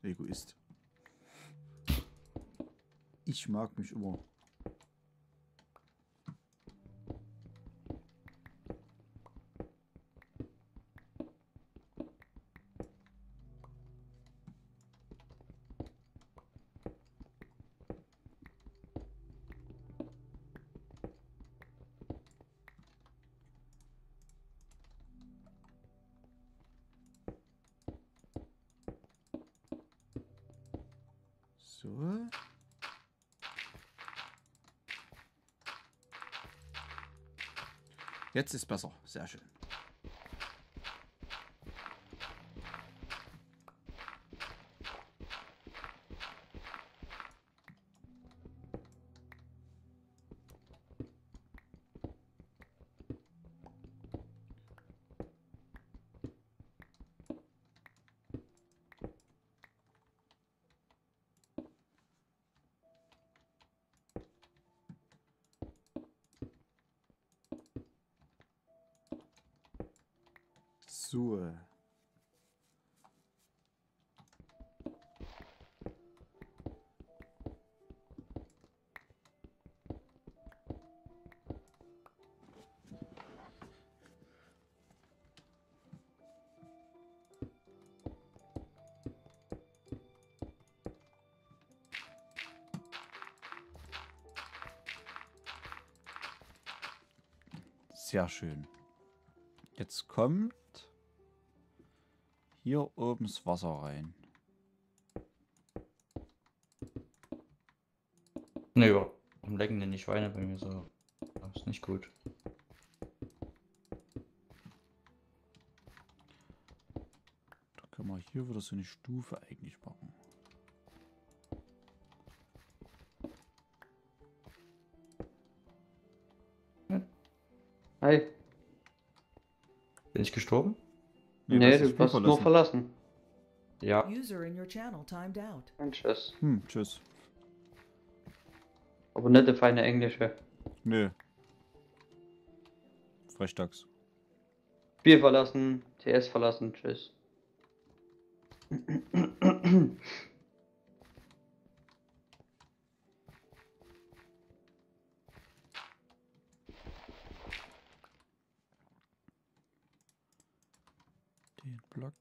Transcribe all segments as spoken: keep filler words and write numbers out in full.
Egoist. Ich mag mich immer. So. Jetzt ist besser. Sehr schön. So. Sehr schön. Jetzt kommt hier oben das Wasser rein. Ne, warum lecken denn die Schweine bei mir so? Das ist nicht gut. Da kann man hier wieder so eine Stufe eigentlich machen. Hi. Bin ich gestorben? Nee, das du hast nur verlassen. Ja. User in your channel timed out. Und tschüss. Hm, tschüss. Aber nicht eine feine englische. Nö. Frechdachs. Spiel verlassen, T S verlassen, tschüss. Den Block.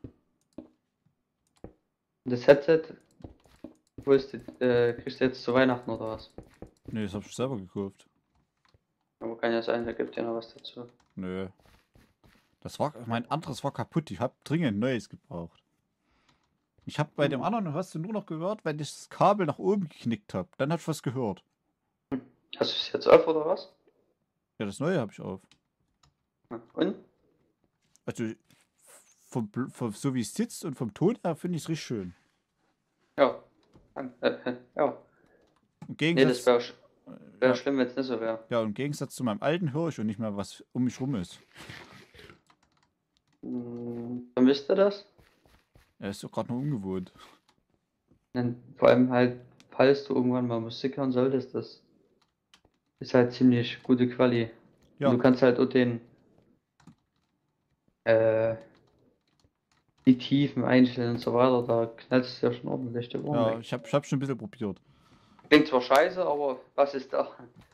Das Headset, wo ist die, äh, kriegst du jetzt zu Weihnachten oder was? Nee, das hab ich selber gekauft. Aber kann ja sein, da gibt ja noch was dazu. Nö. Das war, mein anderes war kaputt. Ich hab dringend ein neues gebraucht. Ich hab bei dem anderen, hast du nur noch gehört, wenn ich das Kabel nach oben geknickt habe. Dann hab ich was gehört. Hast du es jetzt auf oder was? Ja, das neue habe ich auf. Und? Also, vom, vom, so wie es sitzt und vom Ton her finde ich es richtig schön. Ja. Äh, äh, ja. Im Nee, Gegensatz, das wäre sch wär ja, schlimm, wenn es nicht so wäre. ja, im Gegensatz zu meinem alten höre ich und nicht mehr, was um mich rum ist. Hm, vermisst du das? Er ist doch gerade noch ungewohnt. Und vor allem halt, falls du irgendwann mal Musik hören solltest, das ist halt ziemlich gute Quali. Ja. Und du kannst halt auch den äh, die Tiefen einstellen und so weiter, da knallst du ja schon ordentlich die Ohren Ja, weg. ich habe ich hab schon ein bisschen probiert. Klingt zwar scheiße, aber was ist da?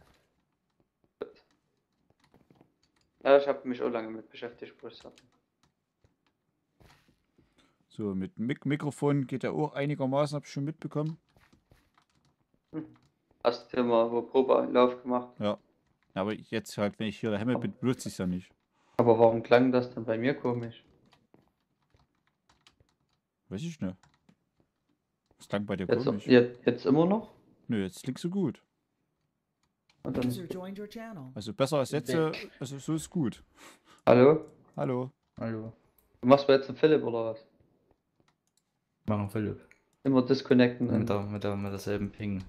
Ja, ich habe mich auch lange mit beschäftigt, muss ich sagen. So, mit Mik Mikrofon geht ja auch einigermaßen, habe ich schon mitbekommen. Hm. Hast du dir mal wo Probeanlauf gemacht? Ja. Aber jetzt halt, wenn ich hier daheim bin, benutze ich es ja nicht. Aber warum klang das dann bei mir komisch? Weiß ich nicht. Was klang bei dir Jetzt, komisch? jetzt, jetzt immer noch? Nö, jetzt klingt so gut. Und dann, User joined your channel. Also besser als jetzt, äh, also so ist gut. hallo? Hallo. Hallo. Du machst mir jetzt einen Philipp oder was? Machen Philipp. Immer disconnecten. Mit Dann. der, mit der, mit derselben Ping.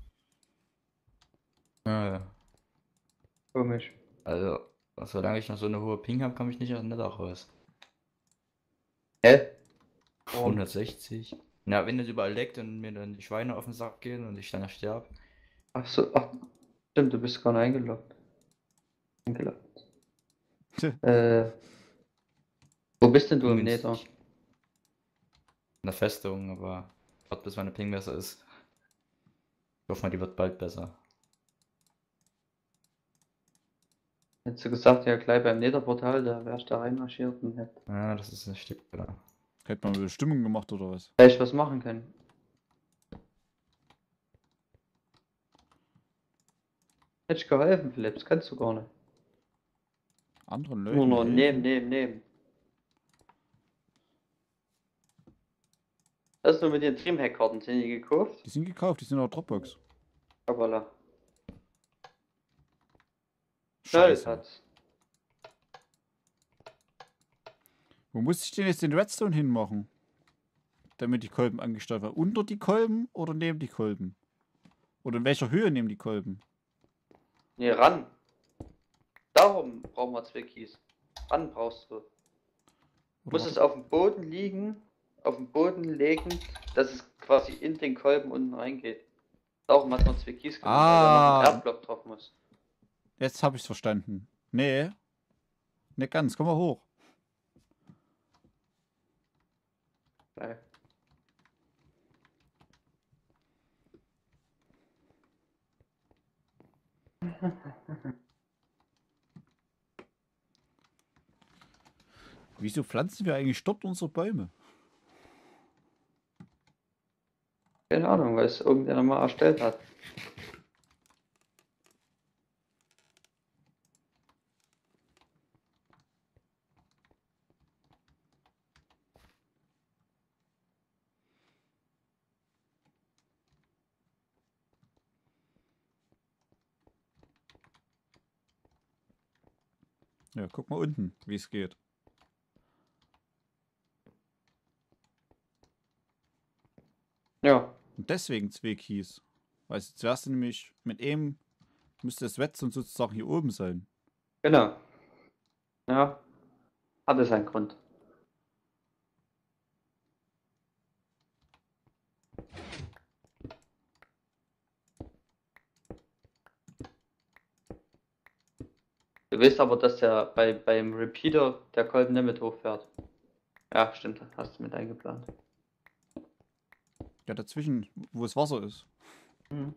Ja, ja. Komisch. Also, solange ich noch so eine hohe Ping habe, komme ich nicht aus dem Nether raus. Hä? Warum? hundertsechzig. Na, wenn das überall leckt und mir dann die Schweine auf den Sack gehen und ich dann sterbe. Ach so, ach, stimmt, du bist gar nicht eingeloggt. Eingeloggt. äh, wo bist denn du im Nether? in der Festung, aber warte, bis meine Ping besser ist. Ich hoffe mal, die wird bald besser. Hättest du gesagt, ja gleich beim Netherportal, da wärst du da reinmarschiert und hätte Ja, das ist ein Stück, oder? Hätte man eine Stimmung gemacht oder was? vielleicht was machen können. Hätte ich geholfen, Philipp, das kannst du gar nicht. Anderen Nur Leuten noch helfen? nehmen, nehmen, nehmen. Was ist nur mit den Dreamhack-Karten? Sind die gekauft? Die sind gekauft, die sind auf Dropbox. Hoppala. Scheiße. hat's. Wo muss ich denn jetzt den Redstone hinmachen? Damit die Kolben angestellt werden. Unter die Kolben oder neben die Kolben? Oder in welcher Höhe nehmen die Kolben? Nee, ran. Darum brauchen wir zwei Keys. Ran brauchst du. Oder Muss warte- es auf dem Boden liegen, auf dem Boden legen, dass es quasi in den Kolben unten reingeht. Darum hat man zwei Keys genommen, weil da noch Ah. ein Erdblock drauf muss. Jetzt habe ich es verstanden. Nee. Nicht ganz. Komm mal hoch. Geil. Wieso pflanzen wir eigentlich dort unsere Bäume? Keine Ahnung, weil es irgendjemand mal erstellt hat. Ja, guck mal unten, wie es geht. Ja, Und deswegen zwei Keys. Weil zuerst nämlich mit einem müsste das Redstone sozusagen hier oben sein. genau. Ja, hatte seinen Grund. Du weißt aber, dass der bei beim Repeater der Kolben nicht mit hochfährt. Ja, stimmt, hast du mit eingeplant. Ja, dazwischen, wo es Wasser ist. Mhm.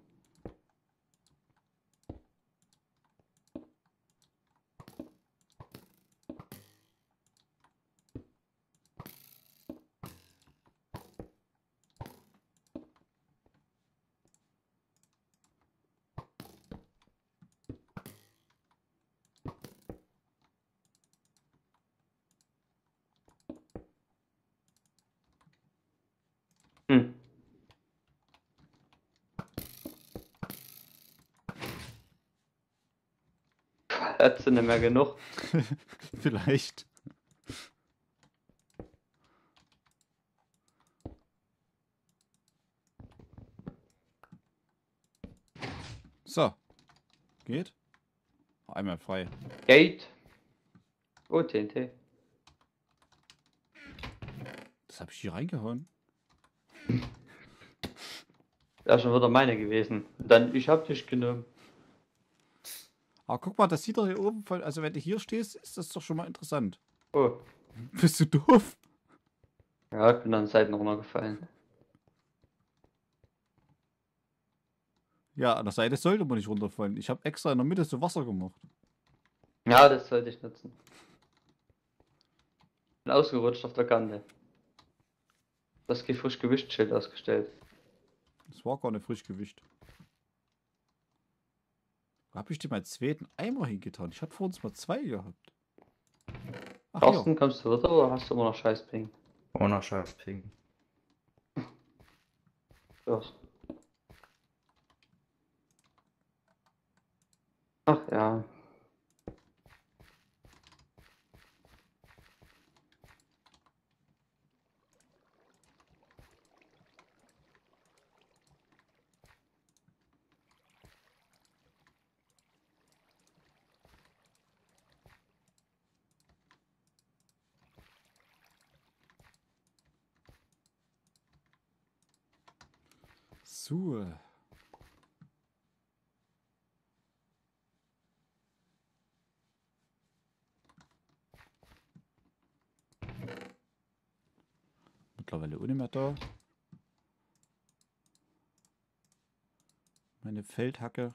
Hm. Hat sie nicht mehr genug. Vielleicht. So. Geht? Einmal frei. Gate. Oh, T N T. Das habe ich hier reingehauen. Wäre schon wieder meine gewesen. Dann, ich hab dich genommen. Aber guck mal, das sieht doch hier oben voll. Also, wenn du hier stehst, ist das doch schon mal interessant. Oh. Bist du doof? Ja, ich bin an den Seiten runtergefallen. Ja, an der Seite sollte man nicht runterfallen. Ich habe extra in der Mitte so Wasser gemacht. Ja, das sollte ich nutzen. Bin ausgerutscht auf der Kante. Das frisch Gewichtsschild ausgestellt. Das war gar nicht frisch gewischt. Wo habe ich dir meinen zweiten Eimer hingetan? Ich hatte vor uns mal zwei gehabt. Ach ja. Thorsten, kommst du wieder oder hast du immer noch Scheiß-Ping? Ohne Scheiß Ping. Ja. Ach ja. So. mittlerweile ohne mehr da. Meine Feldhacke.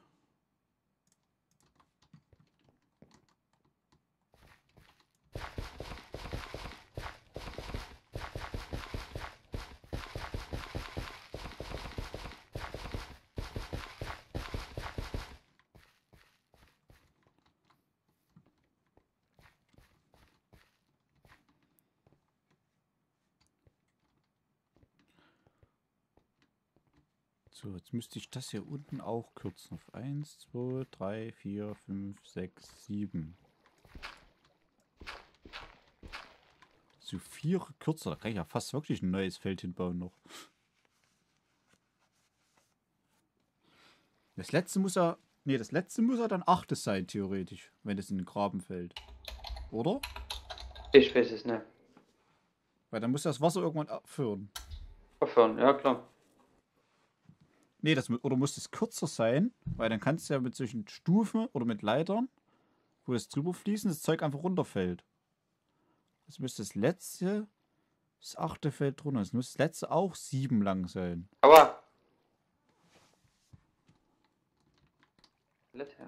So, jetzt müsste ich das hier unten auch kürzen. Auf eins, zwei, drei, vier, fünf, sechs, sieben. So vier kürzer. Da kann ich ja fast wirklich ein neues Feld hinbauen noch. Das letzte muss ja... Nee, das letzte muss ja dann achtes sein, theoretisch. Wenn es in den Graben fällt. Oder? Ich weiß es nicht. Weil dann muss das Wasser irgendwann abführen. Aufhören, ja klar. Nee, das, mu- oder muss es kürzer sein? Weil dann kannst du ja mit solchen Stufen oder mit Leitern, wo das drüber fließen, das Zeug einfach runterfällt. Das müsste das letzte, das achte Feld drunter. Das muss das letzte auch sieben lang sein. Aber. Blätter.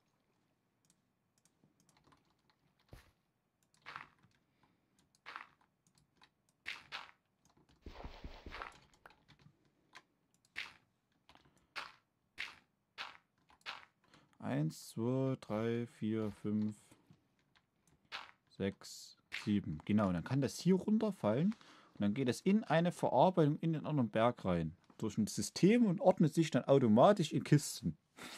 Eins, zwei, drei, vier, fünf, sechs, sieben. Genau, und dann kann das hier runterfallen und dann geht es in eine Verarbeitung in den anderen Berg rein. Durch ein System und ordnet sich dann automatisch in Kisten.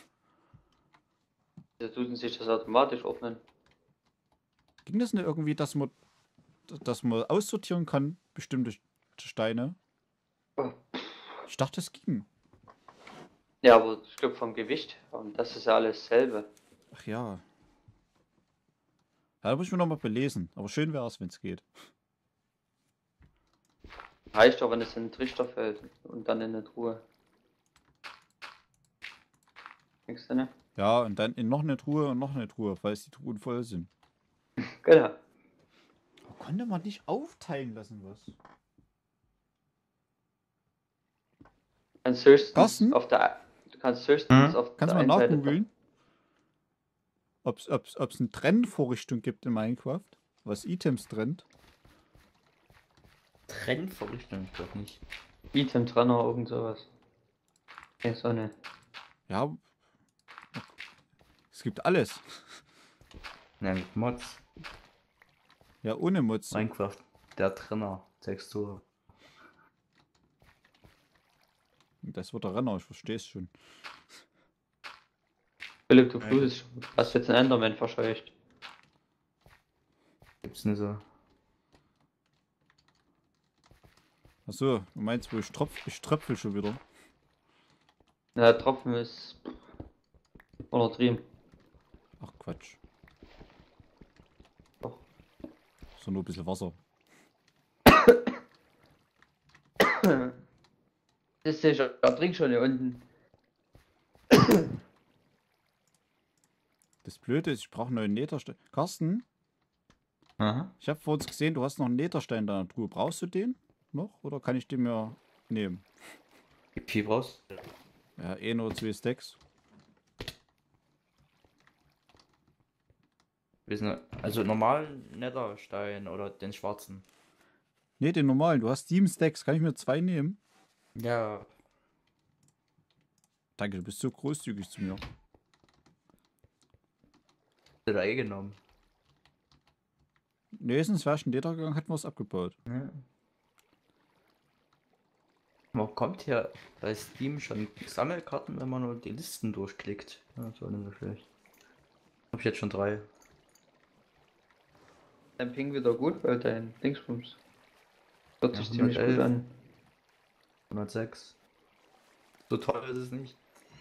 Da tun sich das automatisch ordnen. Ging das nicht irgendwie, dass man, dass man aussortieren kann, bestimmte Steine? Oh. Ich dachte, das ging. Ja, aber ich glaube vom Gewicht. Und das ist ja alles dasselbe. Ach ja. Ja, da muss ich mir nochmal belesen. Aber schön wäre es, wenn es geht. Reicht auch, wenn es in den Trichter fällt und dann in eine Truhe. Denkst du, ne? Ja, und dann in noch eine Truhe und noch eine Truhe, falls die Truhen voll sind. Genau. Aber konnte man nicht aufteilen lassen, was? Kannst höchstens Carsten? auf der du kannst höchstens Hm? auf Kannst du der mal einen Seite nachgoogeln? Ob es eine Trennvorrichtung gibt in Minecraft? Was Items trennt? Trennvorrichtung, ich glaube nicht. Item Trenner, irgend sowas. Denkst du nicht? Ja. Es gibt alles. Ja, mit Mods. Ja, ohne Mods. Minecraft, der Trenner, Textur. Das wird der Renner, ich verstehe es schon. Philipp, du Ja. flutest. Hast jetzt einen Enderman verscheucht. Gibt's nicht so. Achso, du meinst, wo ich tropf, ich tröpfel schon wieder. Na, der Tropfen ist untertrieben. Ach Quatsch. Doch. So nur ein bisschen Wasser. Das sehe ich, er trinkt schon hier unten. Das Blöde ist, ich brauche einen neuen Netherstein. Carsten, Aha. ich habe vor uns gesehen, du hast noch einen Netherstein in deiner Truhe. Brauchst du den noch? Oder kann ich den mir nehmen? Wie viel brauchst du? Ja, ein oder zwei Stacks. Wissen, also normalen Netherstein oder den schwarzen? Ne, den normalen. Du hast sieben Stacks. Kann ich mir zwei nehmen? Ja. Danke, du bist so großzügig zu mir. Hat er eh genommen. Ne, sonst wäre ich in Nether gegangen, hätten wir es abgebaut. Ja. Man kommt hier bei Steam schon Sammelkarten, wenn man nur die Listen durchklickt. Ja, das war nicht so schlecht. Hab ich jetzt schon drei. Dein Ping wieder gut, weil dein Dingsbums hört sich Ja, ziemlich gut hundertelf. an. hundertsechs. So toll ist es nicht.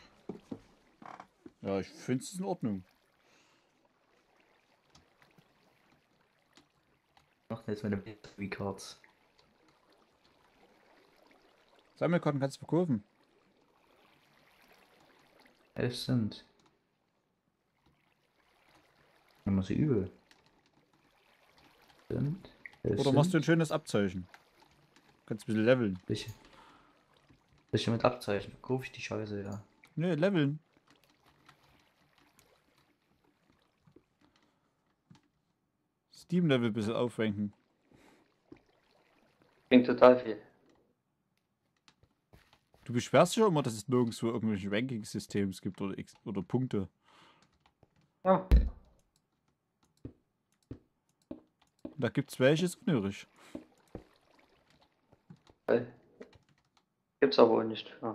Ja, ich finde es in Ordnung. Noch jetzt mit dem V-Cards. Sammelkarten kannst du verkaufen. elf sind. Dann muss ich übel. Sind. elf Oder machst du ein sind. schönes Abzeichen. Kannst ein bisschen leveln. Bisschen. Bisschen mit Abzeichen. Verkaufe ich die Scheiße, ja. Ne, leveln. Steam-Level ein bisschen aufrenken. Klingt total viel. Du beschwerst dich ja immer, dass es nirgendwo irgendwelche Ranking-Systems gibt oder, X oder Punkte. Ja. Da gibt's welches unnötig. Äh, Gibt's aber auch nicht. Ja.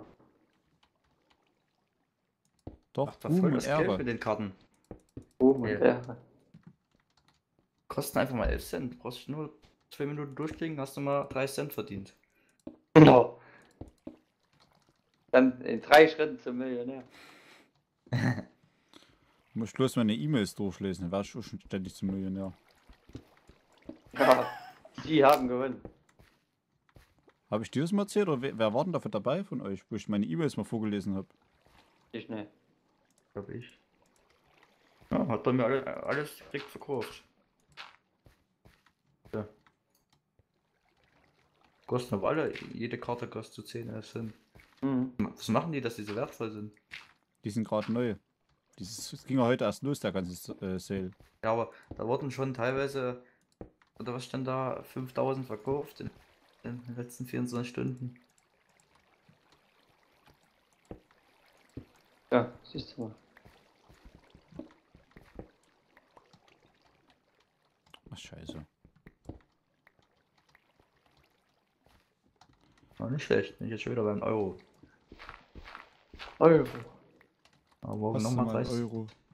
Doch, Macht da Ruhm voll und das Geld Ehre. mit den Karten. Ruhm und Ja. Ehre. Kosten einfach mal elf Cent. Brauchst du nur zwei Minuten durchklicken, hast du mal drei Cent verdient. Genau. Dann in drei Schritten zum Millionär. Du musst bloß meine E-Mails durchlesen, dann wärst du schon ständig zum Millionär. Ja, Sie haben gewonnen. Habe ich dir das mal erzählt oder wer, wer war denn dafür dabei von euch, wo ich meine E-Mails mal vorgelesen habe? Ich ne. Glaube ich. Ja, hat bei mir alle, alles direkt verkauft. Ja. Kosten aber alle, jede Karte kostet so zehn, elf Cent. Mhm. Was machen die, dass die so wertvoll sind? Die sind gerade neu. Dieses, es ging ja heute erst los, der ganze äh, Sale. Ja, aber da wurden schon teilweise, oder was stand da, fünftausend verkauft in, in den letzten vierundzwanzig Stunden. Ja, siehst du mal. Ach, scheiße. War nicht schlecht, bin ich jetzt schon wieder beim Euro. Euro. Aber morgen Hast du nochmal mal einen dreißig, Euro?